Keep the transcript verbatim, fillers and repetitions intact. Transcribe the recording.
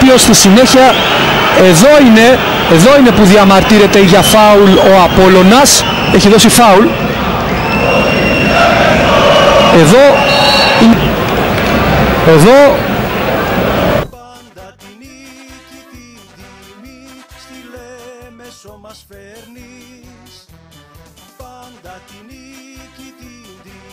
οποίο στη συνέχεια εδώ είναι, εδώ είναι που διαμαρτύρεται για φάουλ ο Απόλλωνας, έχει δώσει φάουλ. Εδώ, εδώ μας φέρνεις πάντα την νίκη την